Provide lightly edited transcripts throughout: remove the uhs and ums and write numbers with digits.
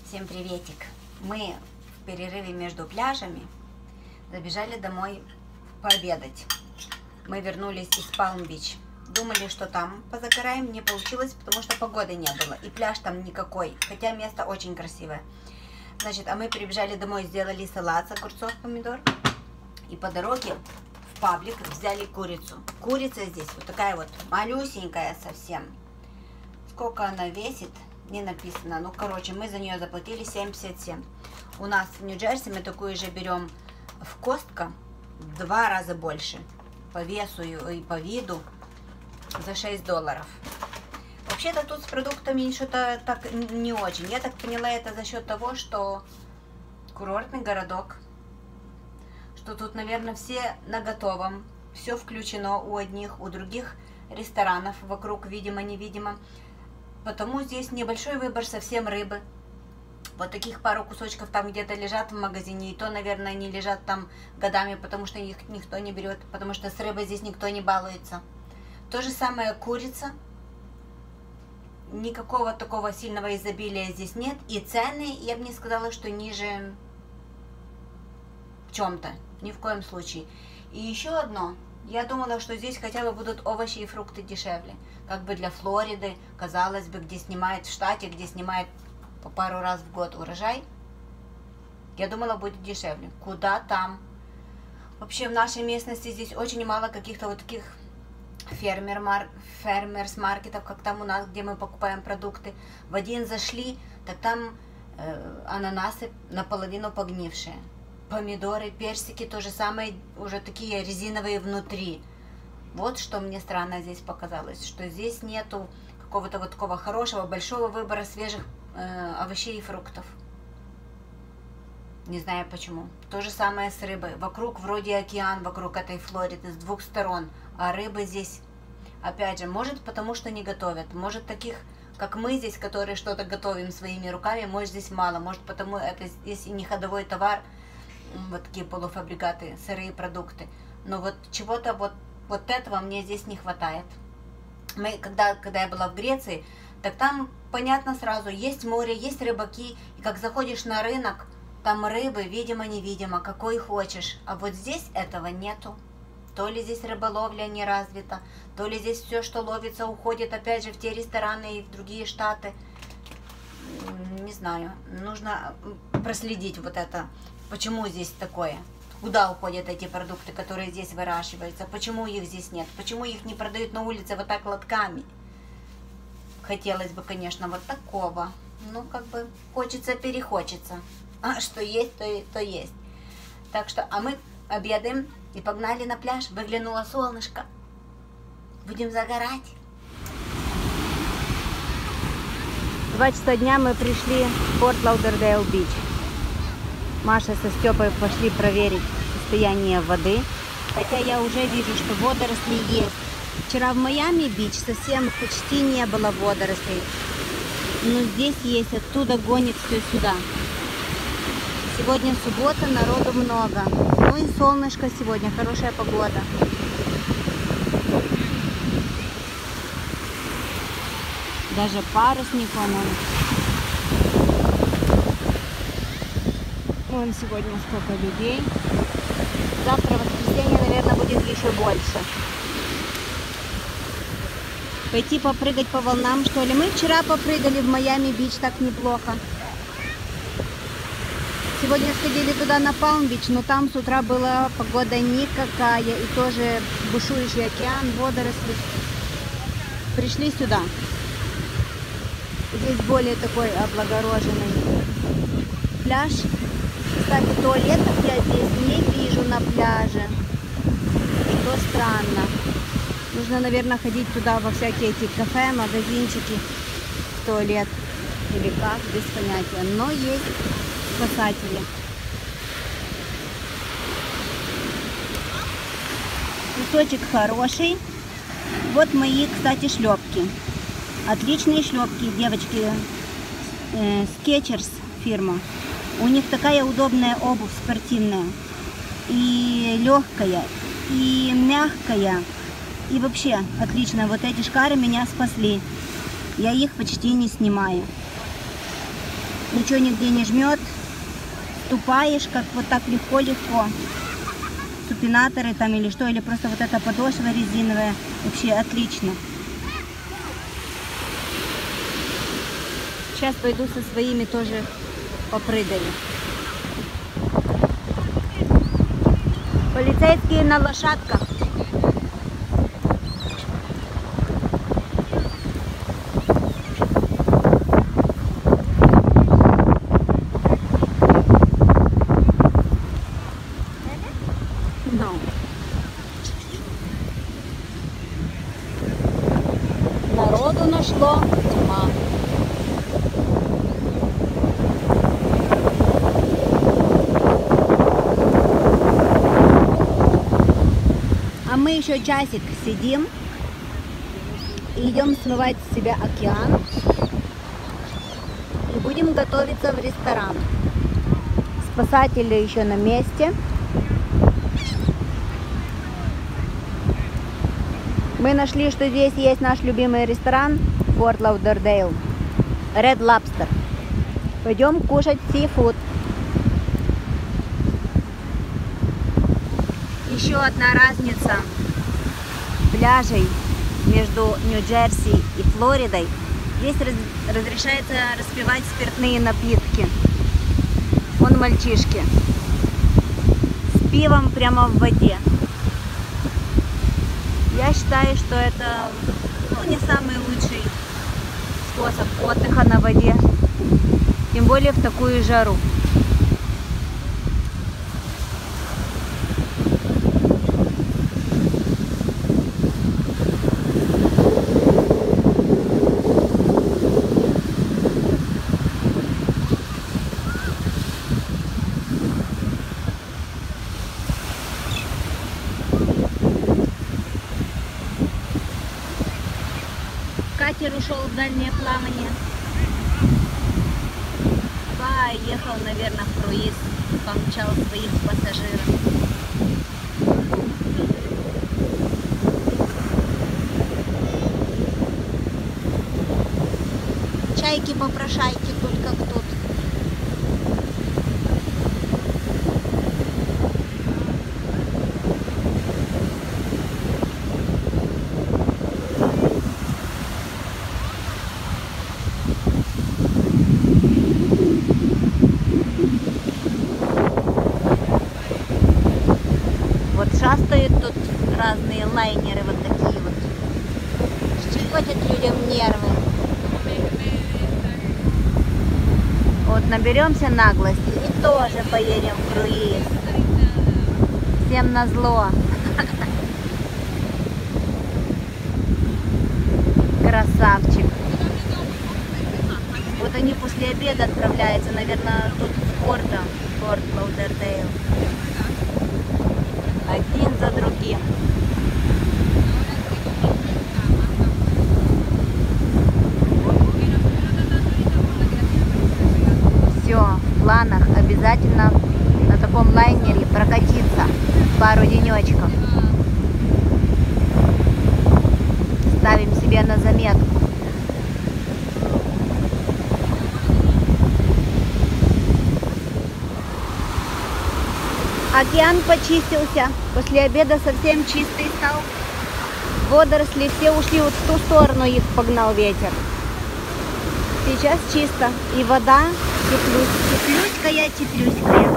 Всем приветик! Мы в перерыве между пляжами забежали домой пообедать. Мы вернулись из Палм-Бич. Думали, что там позагораем, не получилось, потому что погоды не было. И пляж там никакой, хотя место очень красивое. Значит, а мы прибежали домой, сделали салат с огурцов, помидор. И по дороге в паблик взяли курицу. Курица здесь вот такая вот малюсенькая совсем. Сколько она весит, не написано. Ну, короче, мы за нее заплатили 7,57. У нас в Нью-Джерси мы такую же берем в Костко в 2 раза больше. По весу и по виду за $6. Вообще-то тут с продуктами что-то так не очень. Я так поняла, это за счет того, что курортный городок. Что тут, наверное, все на готовом. Все включено у одних, у других ресторанов вокруг, видимо-невидимо. Потому здесь небольшой выбор совсем рыбы. Вот таких пару кусочков там где-то лежат в магазине. И то, наверное, они лежат там годами, потому что их никто не берет. Потому что с рыбой здесь никто не балуется. То же самое курица. Никакого такого сильного изобилия здесь нет. И цены, я бы не сказала, что ниже в чем-то. Ни в коем случае. И еще одно. Я думала, что здесь хотя бы будут овощи и фрукты дешевле. Как бы для Флориды, казалось бы, где снимает в штате, где снимает по пару раз в год урожай. Я думала, будет дешевле. Куда там? Вообще в нашей местности здесь очень мало каких-то вот таких фермерс-маркетов, как там у нас, где мы покупаем продукты. В один зашли, так там ананасы наполовину погнившие. Помидоры, персики, то же самое, уже такие резиновые внутри. Вот что мне странно здесь показалось, что здесь нету какого-то вот такого хорошего, большого выбора свежих овощей и фруктов. Не знаю почему. То же самое с рыбой. Вокруг вроде океан, вокруг этой Флориды, с двух сторон. А рыбы здесь, опять же, может потому что не готовят. Может таких, как мы здесь, которые что-то готовим своими руками, может здесь мало. Может потому это здесь и не ходовой товар, вот такие полуфабрикаты, сырые продукты. Но вот чего-то вот этого мне здесь не хватает. Когда я была в Греции, так там понятно сразу, есть море, есть рыбаки, и как заходишь на рынок, там рыбы, видимо-невидимо, какой хочешь. А вот здесь этого нету. То ли здесь рыболовля не развита, то ли здесь все, что ловится, уходит опять же в те рестораны и в другие штаты. Не знаю, нужно проследить вот это. Почему здесь такое? Куда уходят эти продукты, которые здесь выращиваются? Почему их здесь нет? Почему их не продают на улице вот так лотками? Хотелось бы, конечно, вот такого. Ну, как бы хочется-перехочется. А что есть, то есть. Так что, а мы обедаем и погнали на пляж. Выглянуло солнышко. Будем загорать. 2 часа дня мы пришли в Форт Лаудердейл-Бич. Маша со Степой пошли проверить состояние воды. Хотя я уже вижу, что водоросли есть. Вчера в Майами-Бич совсем почти не было водорослей. Но здесь есть, оттуда гонит все сюда. Сегодня суббота, народу много. Ну и солнышко сегодня, хорошая погода. Даже парусник Вон сегодня сколько людей. Завтра, воскресенье, наверное, будет еще больше. Пойти попрыгать по волнам, что ли? Мы вчера попрыгали в Майами-Бич так неплохо. Сегодня сходили туда на Палм-Бич, но там с утра была погода никакая. И тоже бушующий океан, водоросли. Пришли сюда. Здесь более такой облагороженный пляж. Кстати, туалетов я здесь не вижу на пляже, что странно. Нужно, наверное, ходить туда во всякие эти кафе, магазинчики, в туалет или как, без понятия. Но есть спасатели. Песочек хороший. Вот мои, кстати, шлепки. Отличные шлепки, девочки. Skechers фирма. У них такая удобная обувь спортивная. И легкая, и мягкая. И вообще отлично. Вот эти шкары меня спасли. Я их почти не снимаю. Ничего нигде не жмет. Ступаешь как вот так легко-легко. Супинаторы там или что, или просто вот эта подошва резиновая. Вообще отлично. Сейчас пойду со своими тоже попрыгаю. Полицейские на лошадках. Народу нашло тьма. А мы еще часик сидим и идем смывать с себя океан. И будем готовиться в ресторан. Спасатели еще на месте. Мы нашли, что здесь есть наш любимый ресторан Форт Лаудердейл. Red Lobster. Пойдем кушать сифуд. Еще одна разница пляжей между Нью-Джерси и Флоридой. Здесь разрешается распивать спиртные напитки. Вон мальчишки. С пивом прямо в воде. Я считаю, что это не самый лучший способ отдыха на воде. Тем более в такую жару. Катер ушел в дальнее плавание. Поехал, наверное, в круиз. Помчал своих пассажиров. Чайки-попрошайки тут как тут. Вот шастают тут разные лайнеры, вот такие вот. Щекотят людям нервы. Вот наберемся наглости и тоже поедем в круиз. Всем назло. Красавчик. Вот они после обеда отправляются, наверное, тут в Форт Лаудердейл. Один за другим. Все, в планах обязательно на таком лайнере прокатиться пару денечков. Ставим себе на заметку. Океан почистился. После обеда совсем чистый стал. Водоросли все ушли вот в ту сторону, их погнал ветер. Сейчас чисто. И вода теплюськая.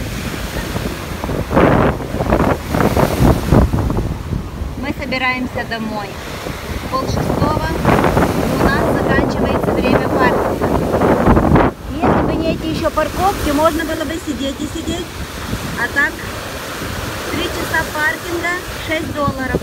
Мы собираемся домой. 5:30. У нас заканчивается время паркинга. Если бы не эти еще парковки, можно было бы сидеть и сидеть. А так, 3 часа паркинга, $6.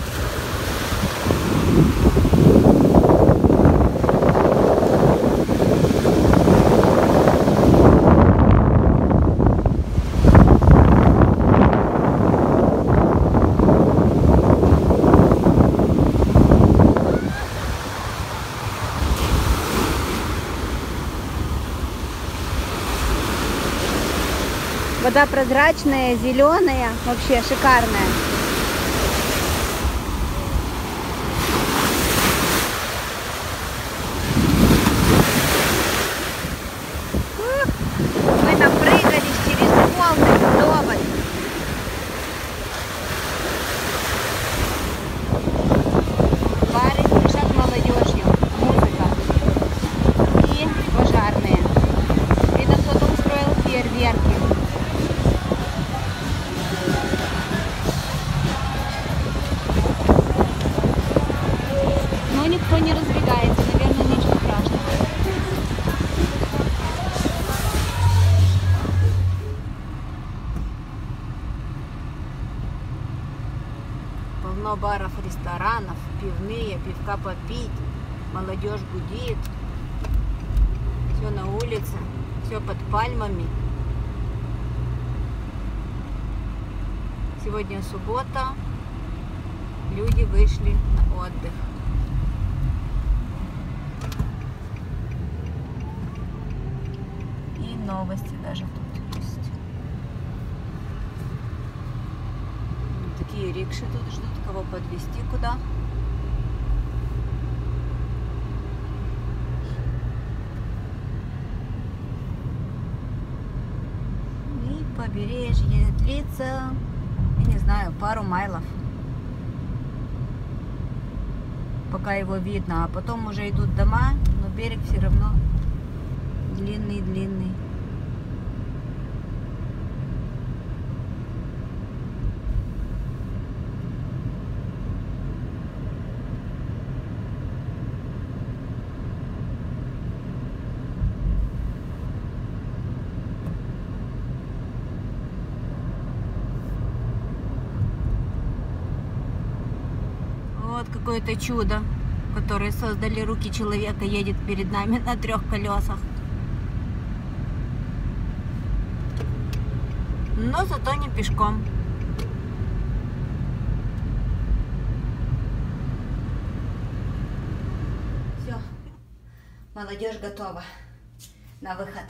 Вода прозрачная, зеленая, вообще шикарная. Ух. Полно баров, ресторанов, пивные, пивка попить, молодежь гудит. Все на улице, все под пальмами. Сегодня суббота, люди вышли на отдых. И новости даже тут есть. Такие рикши тут ждут, кого подвезти куда. И побережье длится, я не знаю, пару майлов. Пока его видно, а потом уже идут дома, но берег все равно длинный-длинный. Вот какое-то чудо, которое создали руки человека, едет перед нами на 3 колесах. Но зато не пешком. Все, молодежь готова на выход.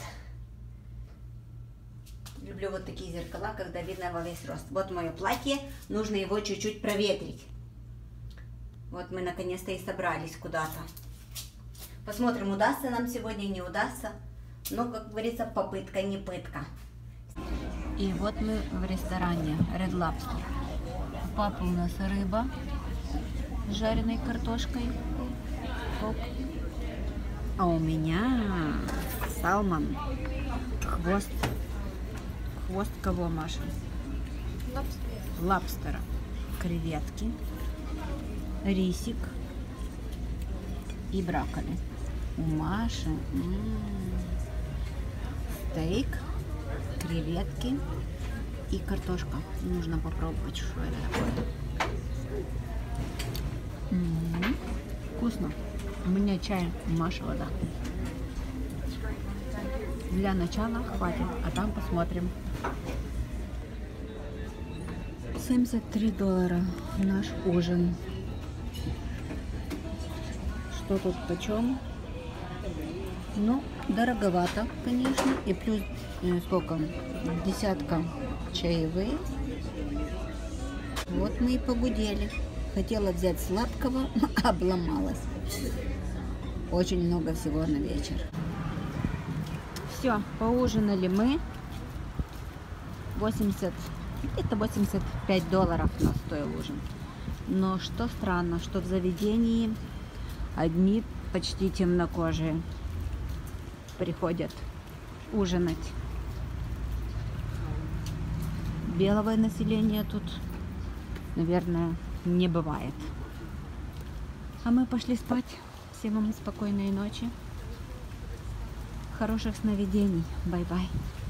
Люблю вот такие зеркала, когда видно во весь рост. Вот мое платье, нужно его чуть-чуть проветрить. Вот мы наконец-то и собрались куда-то. Посмотрим, удастся нам сегодня, не удастся. Но, как говорится, попытка не пытка. И вот мы в ресторане Red Lobster. У папы у нас рыба с жареной картошкой. Оп. А у меня салмон. Хвост. Хвост кого, Маша? Лобстера. Креветки. Рисик и брокколи. У Маши стейк, креветки и картошка. Нужно попробовать, что это такое. Вкусно. У меня чай, у Маши вода. Для начала хватит, а там посмотрим. $73 наш ужин. Что тут почем? Ну, дороговато, конечно. И плюс сколько? 10 чаевые. Вот мы и погудели. Хотела взять сладкого, но обломалась. Очень много всего на вечер. Все, поужинали мы. Где-то $85 нас стоил ужин. Но что странно, что в заведении одни почти темнокожие приходят ужинать. Белого населения тут, наверное, не бывает. А мы пошли спать. Всем вам спокойной ночи. Хороших сновидений. Бай-бай.